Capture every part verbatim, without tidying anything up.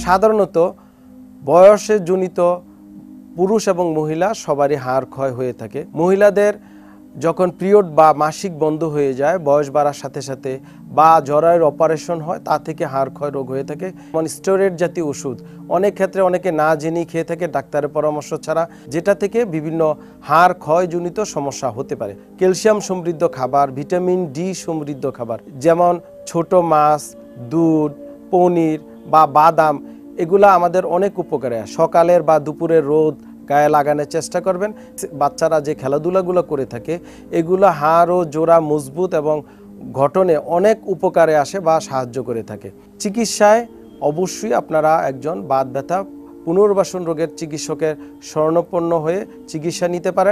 সাধারণত বয়সে জনিত পুরুষ এবং মহিলা সবারই হাড় ক্ষয় হয়ে থাকে। মহিলাদের যখন পিরিয়ড বা মাসিক বন্ধ হয়ে যায় বয়স বাড়ার সাথে সাথে বা জরায়ুর অপারেশন হয় তা থেকে হাড় ক্ষয় রোগ হয়ে থাকে। মানে স্টেরয়েড জাতীয় ওষুধ অনেক ক্ষেত্রে অনেকে না জেনেই খেয়ে থাকে ডাক্তারের পরামর্শ ছাড়া, যেটা থেকে বিভিন্ন হাড় ক্ষয়জনিত সমস্যা হতে পারে। ক্যালসিয়াম সমৃদ্ধ খাবার, ভিটামিন ডি সমৃদ্ধ খাবার যেমন ছোট মাছ, দুধ, পনির বা বাদাম এগুলা আমাদের অনেক উপকারে। সকালের বা দুপুরের রোদ গায়ে লাগানোর চেষ্টা করবেন। বাচ্চারা যে খেলাধুলাগুলো করে থাকে এগুলো হাড় ও জোড়া মজবুত এবং গঠনে অনেক উপকারে আসে বা সাহায্য করে থাকে। চিকিৎসায় অবশ্যই আপনারা একজন বাত ব্যথা পুনর্বাসন রোগের চিকিৎসকের শরণাপন্ন হয়ে চিকিৎসা নিতে পারেন।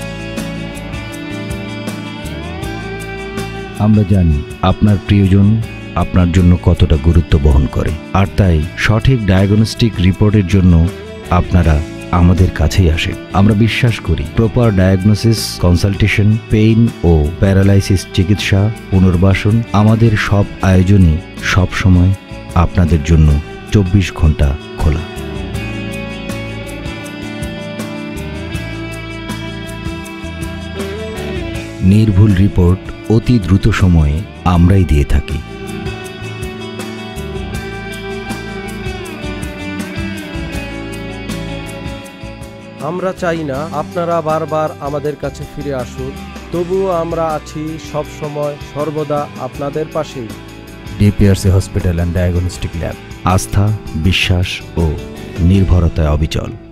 আমরা জানি আপনার প্রিয়জন আপনার জন্য কতটা গুরুত্ব বহন করে, আর তাই সঠিক ডায়াগনস্টিক রিপোর্টের জন্য আপনারা আমাদের কাছেই আসেন। আমরা বিশ্বাস করি প্রপার ডায়াগনোসিস, কনসালটেশন, পেইন ও প্যারালাইসিস চিকিৎসা, পুনর্বাসন আমাদের সব আয়োজনই সব সময় আপনাদের জন্য চব্বিশ ঘন্টা খোলা। নির্ভুল রিপোর্ট অতি দ্রুত সময়ে আমরাই দিয়ে থাকি। আমরা চাই না আপনারা বারবার আমাদের কাছে ফিরে আসুন, তবুও আমরা আছি সব সময় সর্বদা আপনাদের পাশেই। DPRC hospital and diagnostic lab, আস্থা, বিশ্বাস ও নির্ভরতায় অবিচল।